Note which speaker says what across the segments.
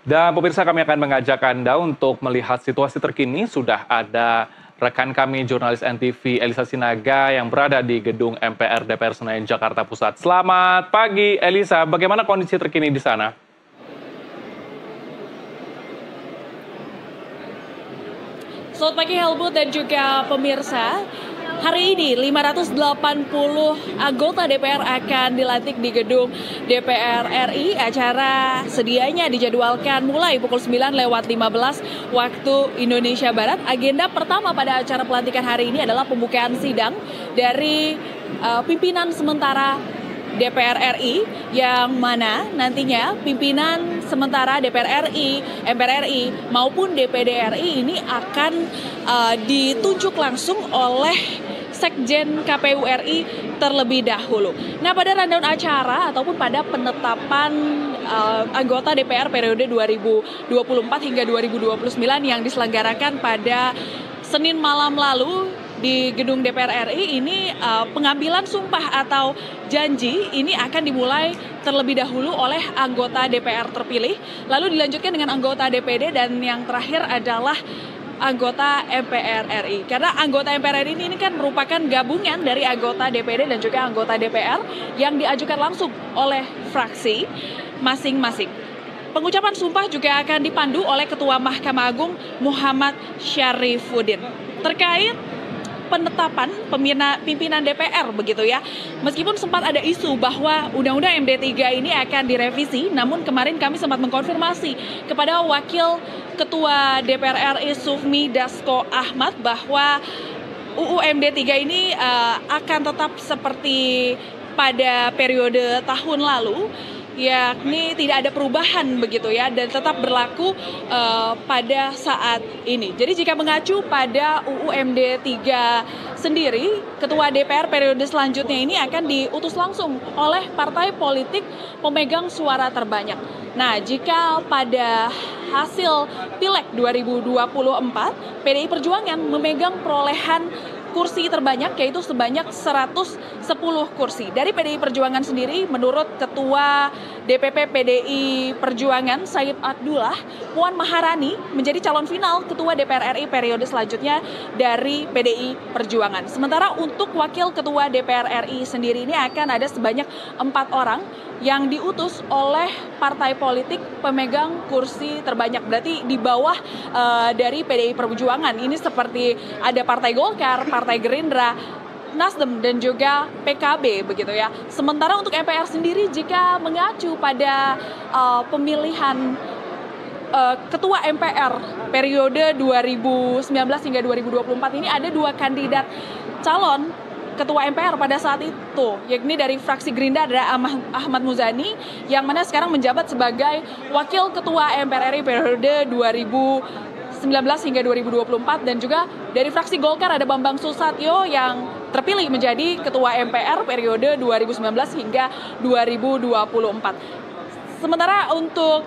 Speaker 1: Dan pemirsa, kami akan mengajak Anda untuk melihat situasi terkini. Sudah ada rekan kami jurnalis NTV Elisa Sinaga yang berada di gedung MPR DPR Senayan Jakarta Pusat. Selamat pagi Elisa, bagaimana kondisi terkini di sana?
Speaker 2: Selamat pagi Helmut dan juga pemirsa. Hari ini 580 anggota DPR akan dilantik di gedung DPR RI. Acara sedianya dijadwalkan mulai pukul 9:15 waktu Indonesia Barat. Agenda pertama pada acara pelantikan hari ini adalah pembukaan sidang dari pimpinan sementara DPR RI, yang mana nantinya pimpinan sementara DPR RI, MPR RI maupun DPD RI ini akan ditunjuk langsung oleh Sekjen KPU RI terlebih dahulu. Nah, pada rundown acara ataupun pada penetapan anggota DPR periode 2024 hingga 2029 yang diselenggarakan pada Senin malam lalu di gedung DPR RI ini, pengambilan sumpah atau janji ini akan dimulai terlebih dahulu oleh anggota DPR terpilih, lalu dilanjutkan dengan anggota DPD, dan yang terakhir adalah anggota MPR RI. Karena anggota MPR RI ini kan merupakan gabungan dari anggota DPD dan juga anggota DPR yang diajukan langsung oleh fraksi masing-masing. Pengucapan sumpah juga akan dipandu oleh Ketua Mahkamah Agung Muhammad Syarifuddin. Terkait penetapan pimpinan DPR begitu ya. Meskipun sempat ada isu bahwa Undang-Undang MD3 ini akan direvisi, namun kemarin kami sempat mengkonfirmasi kepada Wakil Ketua DPR RI Sufmi Dasko Ahmad bahwa UU MD3 ini akan tetap seperti pada periode tahun lalu, yakni tidak ada perubahan begitu ya, dan tetap berlaku pada saat ini. Jadi jika mengacu pada UU MD 3 sendiri, Ketua DPR periode selanjutnya ini akan diutus langsung oleh partai politik pemegang suara terbanyak. Nah, jika pada hasil Pileg 2024, PDI Perjuangan memegang perolehan kursi terbanyak, yaitu sebanyak 110 kursi. Dari PDI Perjuangan sendiri, menurut Ketua DPP PDI Perjuangan Said Abdullah, Puan Maharani menjadi calon final Ketua DPR RI periode selanjutnya dari PDI Perjuangan. Sementara untuk Wakil Ketua DPR RI sendiri ini akan ada sebanyak 4 orang yang diutus oleh partai politik pemegang kursi terbanyak. Berarti di bawah dari PDI Perjuangan. Ini seperti ada Partai Golkar, Partai Gerindra, Nasdem, dan juga PKB begitu ya. Sementara untuk MPR sendiri, jika mengacu pada pemilihan Ketua MPR periode 2019 hingga 2024 ini, ada 2 kandidat calon Ketua MPR pada saat itu, yakni dari fraksi Gerindra ada Ahmad Muzani, yang mana sekarang menjabat sebagai Wakil Ketua MPR RI periode 2019 hingga 2024, dan juga dari fraksi Golkar ada Bambang Susatyo yang terpilih menjadi Ketua MPR periode 2019 hingga 2024. Sementara untuk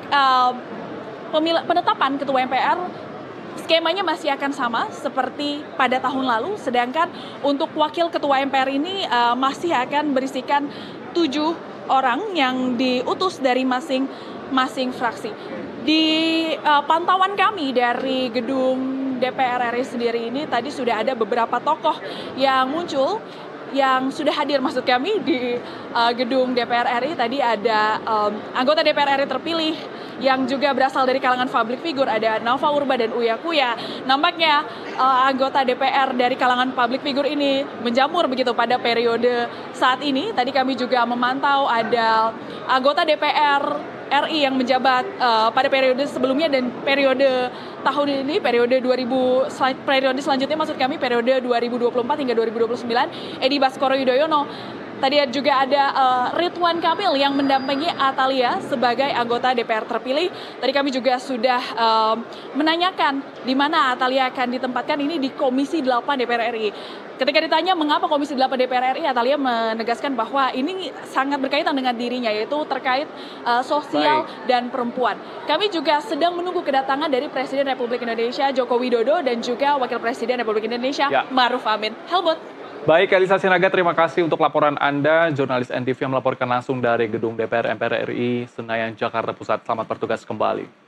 Speaker 2: penetapan Ketua MPR, skemanya masih akan sama seperti pada tahun lalu, sedangkan untuk Wakil Ketua MPR ini masih akan berisikan 7 orang yang diutus dari masing-masing fraksi. Di pantauan kami dari gedung DPR RI sendiri ini, tadi sudah ada beberapa tokoh yang muncul, yang sudah hadir maksud kami di gedung DPR RI. Tadi ada anggota DPR RI terpilih yang juga berasal dari kalangan public figure, ada Nafa Urba dan Uya Kuya. Nampaknya anggota DPR dari kalangan public figure ini menjamur begitu pada periode saat ini. Tadi kami juga memantau ada anggota DPR RI yang menjabat pada periode sebelumnya dan periode tahun ini, periode selanjutnya maksud kami periode 2024 hingga 2029, Edi Baskoro Yudhoyono. Tadi juga ada Ridwan Kamil yang mendampingi Atalia sebagai anggota DPR terpilih. Tadi kami juga sudah menanyakan di mana Atalia akan ditempatkan, ini di Komisi 8 DPR RI. Ketika ditanya mengapa Komisi 8 DPR RI, Atalia menegaskan bahwa ini sangat berkaitan dengan dirinya, yaitu terkait sosial dan perempuan. Kami juga sedang menunggu kedatangan dari Presiden Republik Indonesia Joko Widodo dan juga Wakil Presiden Republik Indonesia Ma'ruf Amin. Helmut.
Speaker 1: Baik, Elisa Sinaga, terima kasih untuk laporan Anda. Jurnalis NTV yang melaporkan langsung dari gedung DPR MPR RI Senayan Jakarta Pusat. Selamat bertugas kembali.